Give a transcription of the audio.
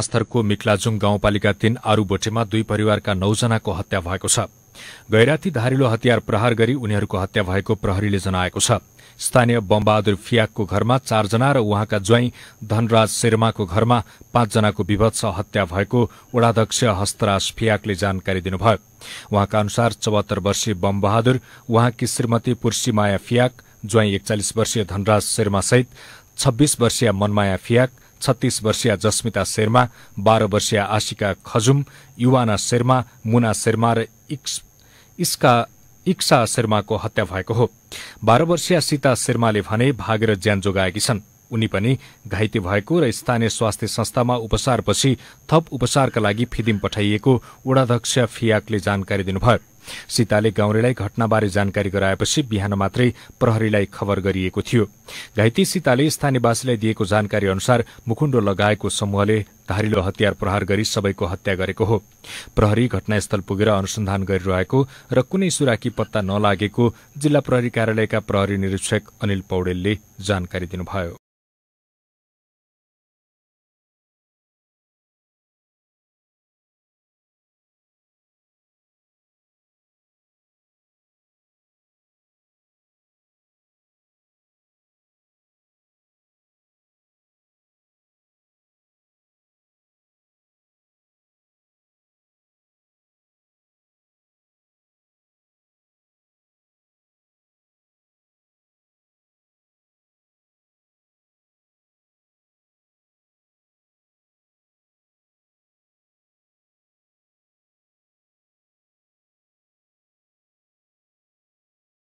पास्थरको मिक्लाजुङ गाउँपालिका 3 आरूबोटेमा 2 परिवारका 9 जनाको हत्या भएको छ। गैराती धारिलो हतियार प्रहार गरी उनीहरूको हत्या भएको प्रहरीले जनाएको छ। स्थानीय बमबहादुर फियाकको घरमा 4 जना र उहाँका ज्वाइँ धनराज शेर्माको घरमा 5 जनाको विभत्स हत्या भएको वडाध्यक्ष हस्तराज फियाकले जानकारी दिनुभयो। उहाँका अनुसार 74 वर्षीय बमबहादुर, उहाँकी श्रीमती पुर्सीमाया फियाक, ज्वाइँ 41 वर्षीय धनराज शेर्मा सहित 26 वर्षीय मनमाया फियाक, 36 वर्षीय जस्मिता शेर्मा, 12 वर्षीय आशिका खजुम, युवाना शेर्मा, मुना शेर्मा र इक्सा शेर्माको हत्या भएको हो। 12 वर्षीय सीता शेर्माले भने भागेर ज्यान जोगाएकी छन्। उनी पनि घाइते भएको र स्थानीय स्वास्थ्य संस्थामा उपचारपछि थप उपचारका लागि फिदिम पठाइएको वडाध्यक्ष फियाकले जानकारी दिनुभयो। सीताले गाउँलेलाई घटनाबारे जानकारी गराएपछि बिहान मात्रै प्रहरीलाई खबर गरिएको थियो। घाइते सीताले स्थानीयवासीलाई दिएको जानकारी अनुसार मुखुण्डो लगाएको समूहले धारिलो हतियार प्रहार गरी सबैको हत्या गरेको हो। प्रहरी घटनास्थल पुगेर अनुसन्धान गरिरहेको र कुनै सुराकी पत्ता नलागेको जिल्ला प्रहरी कार्यालयका प्रहरी निरीक्षक अनिल पौडेलले जानकारी दिनुभयो।